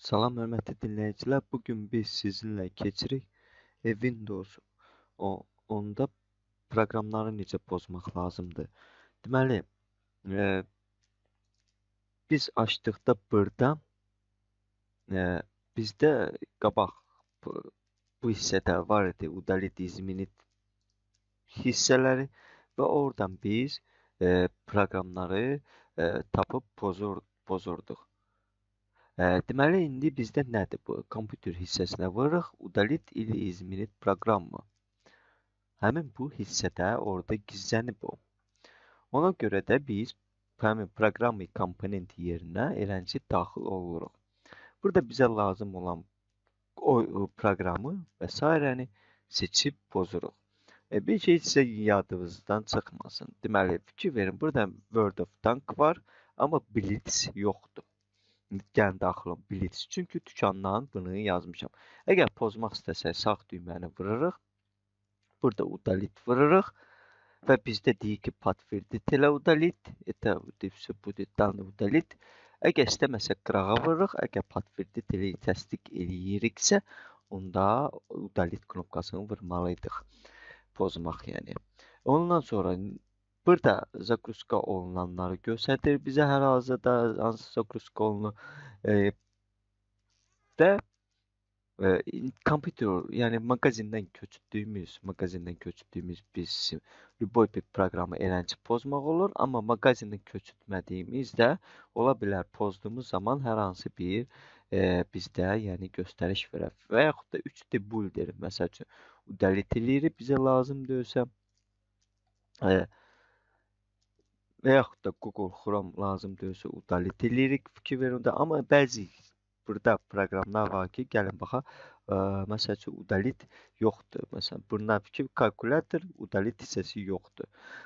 Salam hörmətli dinləyicilər. Bugün biz sizinlə keçirik Windows 10-da proqramları necə pozmaq lazımdır. Deməli, e, biz açdıqda burada bizdə qabaq bu hissədə var idi udalить изменить hissələri və oradan biz proqramları tapıb pozurduq. Deməli, indi bizdə nədir bu? Kompüter hissəsinə vırıq, udalить или изменить proqramı. Həmin bu hissədə orada gizlənib o. Ona görə də biz həmin proqramı komponent yerinə eləncə daxil oluruq. Burada bizə lazım olan o proqramı və s. seçib pozuruq. Bir şey sizə yadınızdan çıxmasın. Deməli, fikir verin, burada Word of Tank var, amma Blitz yoxdur. Gəlin daxil olun Blitz. Çünki dükandan bunu yazmışam. Əgər pozmaq istəsək sağ düyməni vırırıq. Burada удалить vırırıq. Və bizdə deyir ki, подтвердить elə удалить. Это все будет данный удалить. Əgər istəməsək qırağa vırırıq. Əgər подтвердить elə təsdiq eləyiriksə, onda удалить knopkasını vurmalıydıq. Pozmaq yəni. Ondan sonra burada загрузка olunanları göstərir bizə hal-hazırda hansı загрузка olunur və kompüter, yəni mağazindən köçürdüyümüz biz любой bir proqramı eləncə pozmaq olur, amma mağazindən köçürtmədiyimiz də ola bilər pozduğumuz zaman hər hansı bir bizdə yəni göstəriş verər və yaxud da 3D builder məsəl üçün udalить eləyirik bizə lazım deyilsə və yaxud da Google Chrome lazım deyilsə udalить eləyirik fikir verin də, amma bəzi burada proqramlar var ki, gəlin baxaq, məsəl üçün udalить yoxdur. Məsələn, bundan fikir kalkulator udalить hissəsi yoxdur.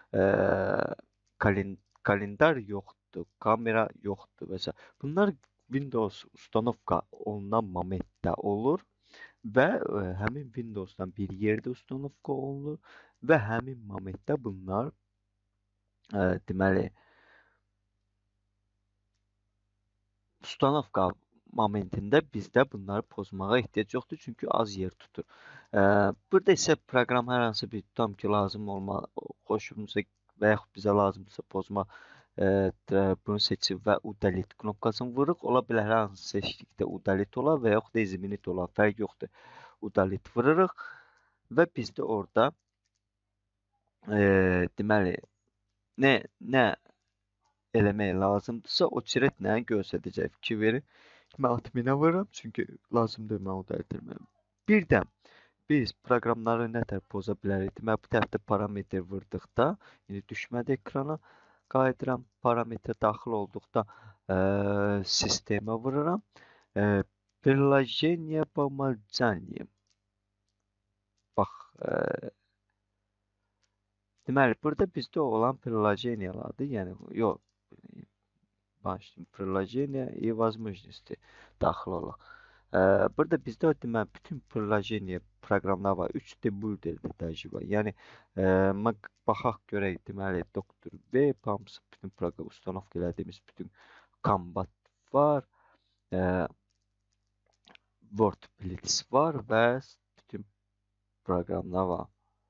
Kalendar yoxdur, kamera yoxdur və s. Bunlar Windows ustanovka olunan momentdə olur və həmin Windowsdan bir yerdə ustanovka olunur və həmin momentdə bunlar deməli ustanovka momentində bizdə bunları pozmağa ehtiyac yoxdur, çünki az yer tutur. Burada isə proqram hər hansı bir tutam ki, lazım xoşumuza və yaxud bizə lazımdırsa pozma bunu seçib və udalить knopkasını vururuq. Ola bilər hər hansı seçdikdə udalить olar və yaxud da изменить olar. Fərq yoxdur. Udalить vururuq və bizdə orada deməli nə eləmək lazımdırsa o çirətlə göstərəcək. Fikir verin. Mən adminə vururam, çünki lazımdır mən udalить etməyəm. Bir də biz proqramları nətər poza bilərik? Deməli, bu tərəfdə parametr vurduqda, indi düşmədi ekrana, qayıdıram, parametrə daxil olduqda sistemə vururam. Приложение по умолчанию. Bax, deməli, burada bizdə olan приложениyalardır, yəni, yox, приложения и возможности daxil olaq. Burada bizdə deməli bütün приложение proqramlar var. 3D builder-də təşkil var. Yəni baxaq görək deməli Doktor Web hamısı bütün proqram ustanovka elədiyimiz bütün Combat var. Word Blitz var və bütün proqramlar var.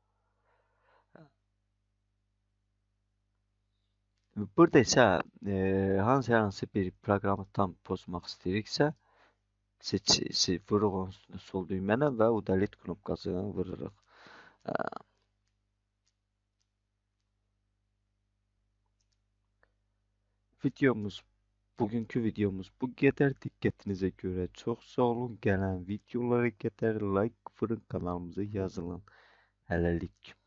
Burada isə hansı bir proqramı tam pozmaq istəyiriksə, vururuq sol düymənə və udalить knopkasını vururuq. Bugünkü videomuz bu qədər. Diqqətinizə görə çox sağ olun. Gələn videolara qədər like vurun, kanalımıza yazılın. Hələlik.